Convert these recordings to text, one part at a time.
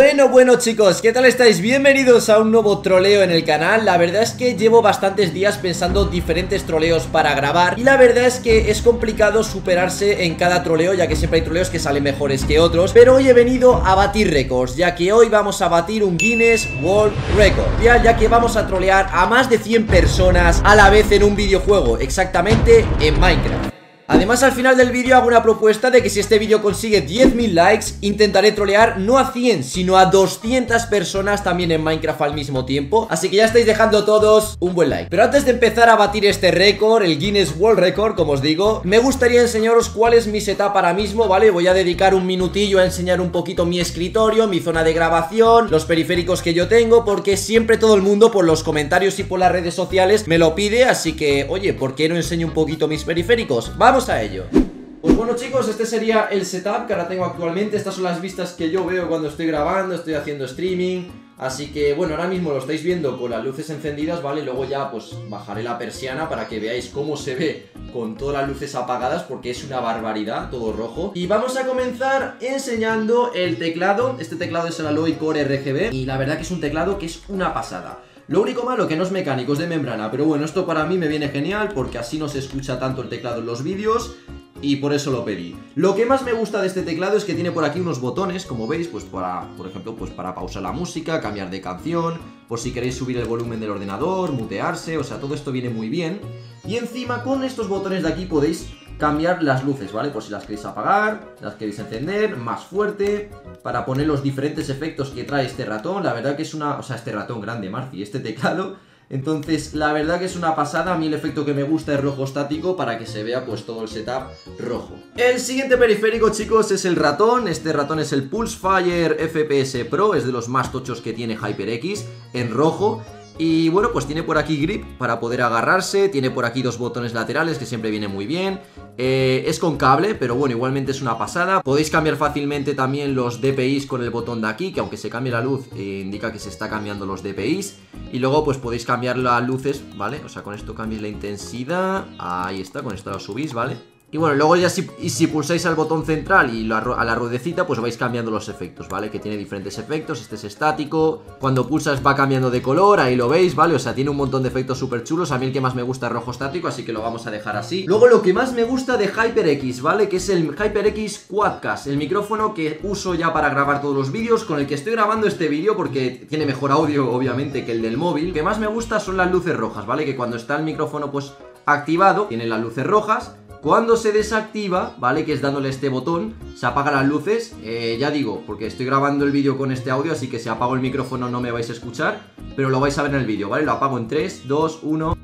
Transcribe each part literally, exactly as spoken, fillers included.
Bueno, bueno chicos, ¿qué tal estáis? Bienvenidos a un nuevo troleo en el canal. La verdad es que llevo bastantes días pensando diferentes troleos para grabar, y la verdad es que es complicado superarse en cada troleo, ya que siempre hay troleos que salen mejores que otros. Pero hoy he venido a batir récords, ya que hoy vamos a batir un Guinness World Record, ya, ya que vamos a trolear a más de cien personas a la vez en un videojuego, exactamente en Minecraft. Además, al final del vídeo hago una propuesta de que si este vídeo consigue diez mil likes, intentaré trolear no a cien, sino a doscientas personas también en Minecraft al mismo tiempo. Así que ya estáis dejando todos un buen like. Pero antes de empezar a batir este récord, el Guinness World Record, como os digo, me gustaría enseñaros cuál es mi setup ahora mismo, ¿vale? Voy a dedicar un minutillo a enseñar un poquito mi escritorio, mi zona de grabación, los periféricos que yo tengo, porque siempre todo el mundo por los comentarios y por las redes sociales me lo pide. Así que, oye, ¿por qué no enseño un poquito mis periféricos? ¡Vamos a ello! Pues bueno chicos, este sería el setup que ahora tengo actualmente. Estas son las vistas que yo veo cuando estoy grabando, estoy haciendo streaming. Así que bueno, ahora mismo lo estáis viendo con las luces encendidas, ¿vale? Luego ya pues bajaré la persiana para que veáis cómo se ve con todas las luces apagadas, porque es una barbaridad, todo rojo. Y vamos a comenzar enseñando el teclado. Este teclado es el Alloy Core R G B y la verdad que es un teclado que es una pasada. Lo único malo que no es mecánico, es de membrana, pero bueno, esto para mí me viene genial porque así no se escucha tanto el teclado en los vídeos y por eso lo pedí. Lo que más me gusta de este teclado es que tiene por aquí unos botones, como veis, pues para, por ejemplo, pues para pausar la música, cambiar de canción, por si queréis subir el volumen del ordenador, mutearse, o sea, todo esto viene muy bien. Y encima con estos botones de aquí podéis cambiar las luces, ¿vale? Por si las queréis apagar, las queréis encender, más fuerte, para poner los diferentes efectos que trae este ratón. La verdad que es una... o sea, este ratón grande, Marci, este teclado. Entonces, la verdad que es una pasada. A mí el efecto que me gusta es rojo estático, para que se vea pues todo el setup rojo. El siguiente periférico, chicos, es el ratón. Este ratón es el Pulsefire F P S Pro, es de los más tochos que tiene HyperX, en rojo. Y bueno, pues tiene por aquí grip para poder agarrarse, tiene por aquí dos botones laterales que siempre viene muy bien. eh, Es con cable, pero bueno, igualmente es una pasada. Podéis cambiar fácilmente también los D P Is con el botón de aquí, que aunque se cambie la luz, eh, indica que se está cambiando los D P Is. Y luego pues podéis cambiar las luces, ¿vale? O sea, con esto cambiáis la intensidad, ahí está, con esto lo subís, ¿vale? Y bueno, luego ya si, y si pulsáis al botón central y la, a la ruedecita, pues vais cambiando los efectos, ¿vale? Que tiene diferentes efectos, este es estático. Cuando pulsas va cambiando de color, ahí lo veis, ¿vale? O sea, tiene un montón de efectos súper chulos. A mí el que más me gusta es rojo estático, así que lo vamos a dejar así. Luego lo que más me gusta de HyperX, ¿vale? Que es el HyperX Quadcast, el micrófono que uso ya para grabar todos los vídeos, con el que estoy grabando este vídeo porque tiene mejor audio, obviamente, que el del móvil. Lo que más me gusta son las luces rojas, ¿vale? Que cuando está el micrófono, pues, activado, tiene las luces rojas. Cuando se desactiva, ¿vale? Que es dándole este botón, se apagan las luces. eh, Ya digo, porque estoy grabando el vídeo con este audio, así que si apago el micrófono no me vais a escuchar, pero lo vais a ver en el vídeo, ¿vale? Lo apago en tres, dos, uno.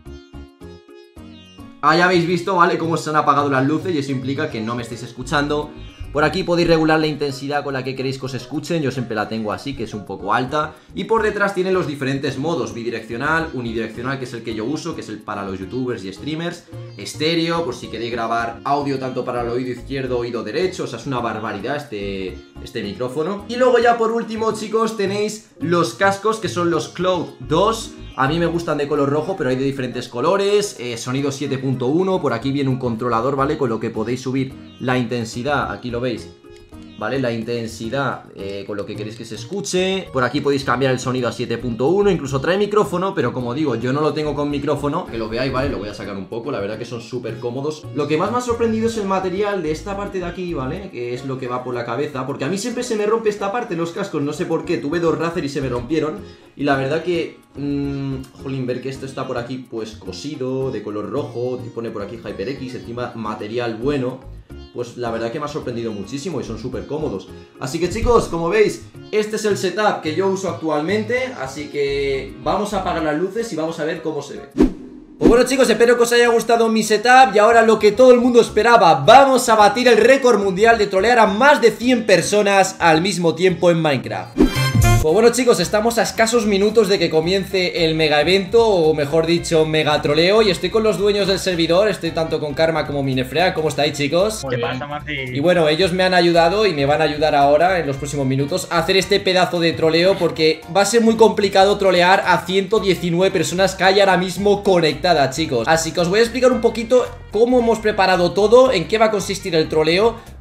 Ah, ya habéis visto, ¿vale? Cómo se han apagado las luces y eso implica que no me estáis escuchando. Por aquí podéis regular la intensidad con la que queréis que os escuchen. Yo siempre la tengo así, que es un poco alta. Y por detrás tiene los diferentes modos: bidireccional, unidireccional, que es el que yo uso, que es el para los youtubers y streamers. Estéreo, por si queréis grabar audio tanto para el oído izquierdo, oído derecho. O sea, es una barbaridad este, este micrófono. Y luego ya por último, chicos, tenéis los cascos, que son los Cloud dos. A mí me gustan de color rojo, pero hay de diferentes colores. eh, Sonido siete punto uno. Por aquí viene un controlador, ¿vale? Con lo que podéis subir la intensidad. Aquí lo veis, ¿vale? La intensidad eh, con lo que queréis que se escuche. Por aquí podéis cambiar el sonido a siete punto uno. Incluso trae micrófono, pero como digo, yo no lo tengo con micrófono. Que lo veáis, ¿vale? Lo voy a sacar un poco. La verdad que son súper cómodos. Lo que más me ha sorprendido es el material de esta parte de aquí, ¿vale? Que es lo que va por la cabeza, porque a mí siempre se me rompe esta parte, los cascos. No sé por qué, tuve dos Razer y se me rompieron. Y la verdad que... Mmm, jolín, ver que esto está por aquí pues cosido, de color rojo. Y pone por aquí HyperX, encima material bueno. Pues la verdad que me ha sorprendido muchísimo y son súper cómodos. Así que chicos, como veis, este es el setup que yo uso actualmente. Así que vamos a apagar las luces y vamos a ver cómo se ve. Pues bueno chicos, espero que os haya gustado mi setup. Y ahora lo que todo el mundo esperaba: vamos a batir el récord mundial de trolear a más de cien personas al mismo tiempo en Minecraft. Pues bueno chicos, estamos a escasos minutos de que comience el mega evento, o mejor dicho, mega troleo. Y estoy con los dueños del servidor, estoy tanto con Karma como Minefrea. ¿Cómo estáis chicos? ¿Qué pasa, Marci? Y bueno, ellos me han ayudado y me van a ayudar ahora en los próximos minutos a hacer este pedazo de troleo, porque va a ser muy complicado trolear a ciento diecinueve personas que hay ahora mismo conectadas, chicos. Así que os voy a explicar un poquito cómo hemos preparado todo, en qué va a consistir el troleo,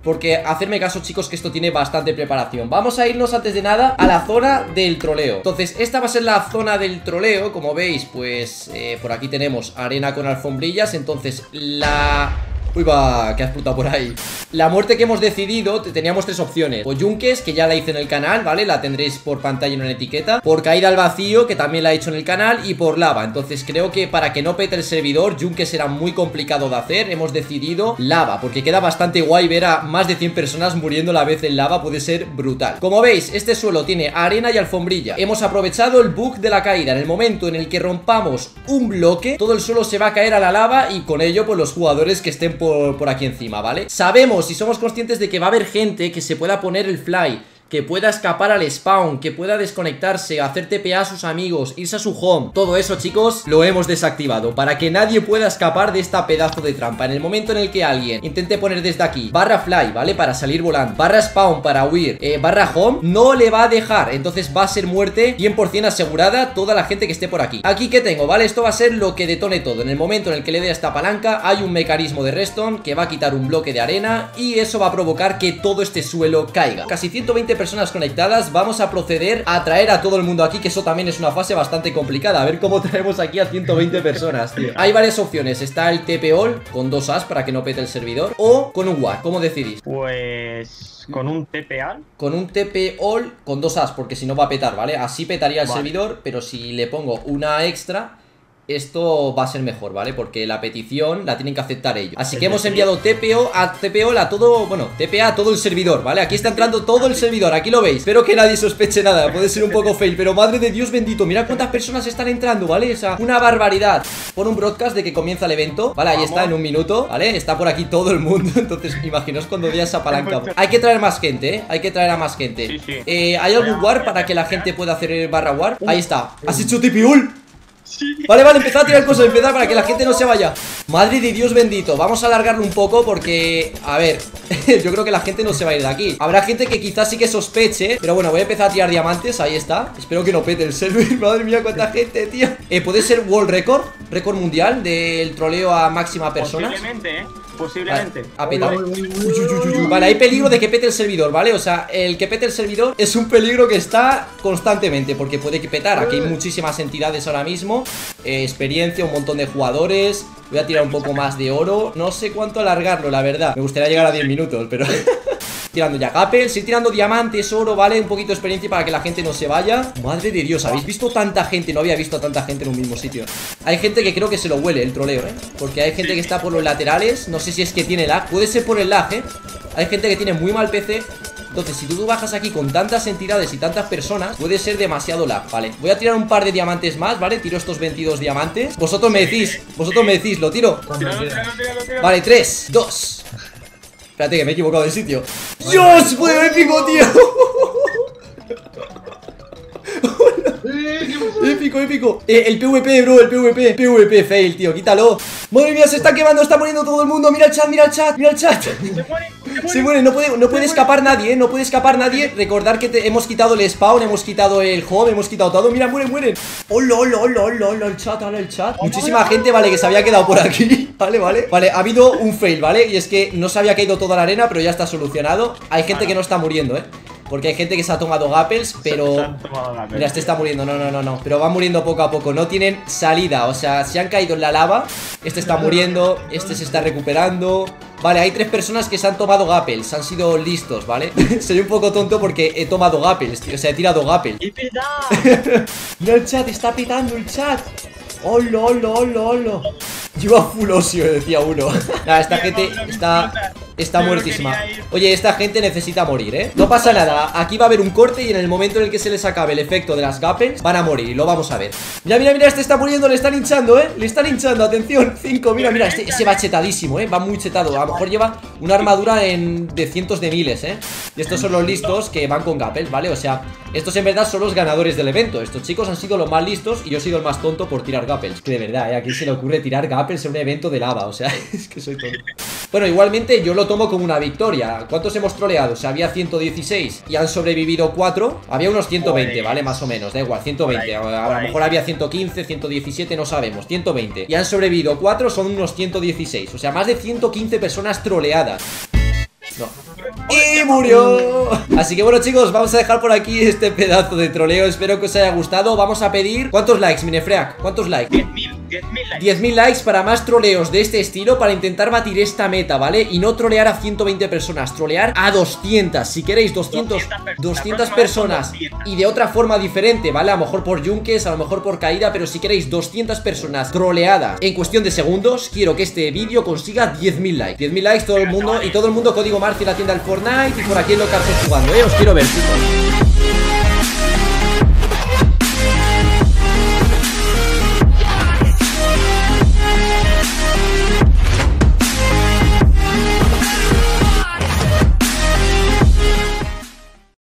porque hacerme caso, chicos, que esto tiene bastante preparación. Vamos a irnos antes de nada a la zona del troleo. Entonces, esta va a ser la zona del troleo. Como veis, pues eh, por aquí tenemos arena con alfombrillas. Entonces, la... Uy, va, que ha explotado por ahí. La muerte que hemos decidido, teníamos tres opciones. O yunques, que ya la hice en el canal, ¿vale? La tendréis por pantalla en una etiqueta. Por caída al vacío, que también la he hecho en el canal. Y por lava. Entonces creo que para que no pete el servidor, yunques era muy complicado de hacer. Hemos decidido lava, porque queda bastante guay ver a más de cien personas muriendo a la vez en lava. Puede ser brutal. Como veis, este suelo tiene arena y alfombrilla. Hemos aprovechado el bug de la caída. En el momento en el que rompamos un bloque, todo el suelo se va a caer a la lava. Y con ello, pues los jugadores que estén por, por aquí encima, ¿vale? Sabemos y somos conscientes de que va a haber gente que se pueda poner el fly, que pueda escapar al spawn, que pueda desconectarse, hacer T P A a sus amigos, irse a su home. Todo eso, chicos, lo hemos desactivado para que nadie pueda escapar de esta pedazo de trampa. En el momento en el que alguien intente poner desde aquí barra fly, ¿vale? Para salir volando, barra spawn para huir, eh, barra home, no le va a dejar. Entonces va a ser muerte cien por cien asegurada toda la gente que esté por aquí. Aquí, ¿qué tengo? ¿Vale? Esto va a ser lo que detone todo. En el momento en el que le dé a esta palanca, hay un mecanismo de redstone que va a quitar un bloque de arena y eso va a provocar que todo este suelo caiga. Casi ciento veinte personas conectadas. Vamos a proceder a traer a todo el mundo aquí, que eso también es una fase bastante complicada. A ver cómo traemos aquí a ciento veinte personas, tío. Hay varias opciones. Está el T P all con dos as para que no pete el servidor, o con un W A R. ¿Cómo decidís? Pues... ¿con un T P all? Con un T P all con dos as, porque si no va a petar, ¿vale? Así petaría el vale. servidor, pero si le pongo una extra, esto va a ser mejor, ¿vale? Porque la petición la tienen que aceptar ellos. Así que hemos enviado T P O a T P O a todo, bueno, T P A a todo el servidor, ¿vale? Aquí está entrando todo el servidor, aquí lo veis. Espero que nadie sospeche nada, puede ser un poco fail, pero madre de Dios bendito, mira cuántas personas están entrando, ¿vale? O sea, una barbaridad. Pon un broadcast de que comienza el evento, ¿vale? Ahí Vamos. Está en un minuto, ¿vale? Está por aquí todo el mundo, entonces imaginaos cuando veas esa palanca. Hay que traer más gente, ¿eh? Hay que traer a más gente. Sí, sí. Eh, ¿hay algún war para que la gente pueda hacer el barra war? Ahí está. ¿Has hecho T P O? Sí. Vale, vale, empezad a tirar cosas, empezad para que la gente no se vaya. Madre de Dios bendito. Vamos a alargarlo un poco porque, a ver, yo creo que la gente no se va a ir de aquí. Habrá gente que quizás sí que sospeche, pero bueno, voy a empezar a tirar diamantes, ahí está. Espero que no pete el server. Madre mía, cuánta gente, tío. eh, ¿Puede ser world record? Récord mundial del troleo a máxima personas. Posiblemente, eh Posiblemente. Vale, ha petado. Uy, uy, uy, uy. Vale, hay peligro de que pete el servidor, ¿vale? O sea, el que pete el servidor es un peligro que está constantemente, porque puede que petar. Aquí hay muchísimas entidades ahora mismo, eh, experiencia, un montón de jugadores. Voy a tirar un poco más de oro. No sé cuánto alargarlo, la verdad. Me gustaría llegar a diez minutos, pero... tirando ya gapels, ir tirando diamantes, oro, ¿vale? Un poquito de experiencia para que la gente no se vaya. Madre de Dios, ¿habéis visto tanta gente? No había visto a tanta gente en un mismo sitio. Hay gente que creo que se lo huele el troleo, ¿eh? Porque hay gente que está por los laterales. No sé si es que tiene lag, puede ser por el lag, ¿eh? Hay gente que tiene muy mal P C. Entonces, si tú bajas aquí con tantas entidades y tantas personas, puede ser demasiado lag, ¿vale? Voy a tirar un par de diamantes más, ¿vale? Tiro estos veintidós diamantes. Vosotros me decís, vosotros me decís, ¿lo tiro? Vale, tres, dos. Espérate que me he equivocado de sitio. ¡Dios! ¡Fue épico, tío! Épico, épico. eh, El PvP, bro, el PvP. PvP fail, tío, quítalo. Madre mía, se está quemando, está muriendo todo el mundo. Mira el chat, mira el chat, mira el chat. Se muere, se muere, no puede, no puede escapar nadie, ¿eh? No puede escapar nadie. Recordar que te, hemos quitado el spawn, hemos quitado el home, hemos quitado todo. Mira, mueren, mueren. Hola, hola, hola, hola, hola, el chat, hola, el chat. Muchísima gente, vale, que se había quedado por aquí. Vale, vale. Vale, ha habido un fail, ¿vale? Y es que no se había caído toda la arena, pero ya está solucionado. Hay gente que no está muriendo, ¿eh? Porque hay gente que se ha tomado gapels, pero... Mira, este está muriendo, no, no, no, no. Pero va muriendo poco a poco, no tienen salida. O sea, se han caído en la lava. Este está muriendo, este se está recuperando. Vale, hay tres personas que se han tomado gapels. Han sido listos, ¿vale? Soy un poco tonto porque he tomado gapels, tío. O sea, he tirado gapels. Mira el chat, está pitando el chat. Hola, hola, hola, hola. Lleva full osio, decía uno. Nada, esta gente está... Está muertísima. Oye, esta gente necesita morir, ¿eh? No pasa nada, aquí va a haber un corte y en el momento en el que se les acabe el efecto de las gapels van a morir, y lo vamos a ver. Mira, mira, mira, este está muriendo, le están hinchando, ¿eh? Le están hinchando, atención, cinco, mira, mira, este, este va chetadísimo, ¿eh? Va muy chetado, a lo mejor lleva una armadura en, de cientos de miles, ¿eh? Y estos son los listos que van con gapels, ¿vale? O sea, estos en verdad son los ganadores del evento. Estos chicos han sido los más listos y yo he sido el más tonto por tirar gapels. Que de verdad, ¿eh? ¿A quién se le ocurre tirar gapels en un evento de lava? O sea, es que soy tonto. Bueno, igualmente yo lo tomo como una victoria. ¿Cuántos hemos troleado? O sea, había ciento dieciséis y han sobrevivido cuatro. Había unos ciento veinte, ¿vale? Más o menos, da igual, ciento veinte. A lo mejor había ciento quince, ciento diecisiete, no sabemos. ciento veinte. Y han sobrevivido cuatro, son unos ciento dieciséis. O sea, más de ciento quince personas troleadas. No. ¡Y murió! Así que bueno, chicos, vamos a dejar por aquí este pedazo de troleo. Espero que os haya gustado. Vamos a pedir... ¿Cuántos likes, Minefreak? ¿Cuántos likes? diez mil, diez mil likes. diez mil likes para más troleos de este estilo, para intentar batir esta meta, ¿vale? Y no trolear a ciento veinte personas, trolear a doscientas. Si queréis doscientos, doscientas personas y de otra forma diferente, ¿vale? A lo mejor por yunques, a lo mejor por caída, pero si queréis doscientas personas troleadas en cuestión de segundos, quiero que este vídeo consiga diez mil likes. diez mil likes todo el mundo, y todo el mundo código Marci en la tienda del Fortnite, y por aquí en Locarson jugando, ¿eh? Os quiero ver, chicos.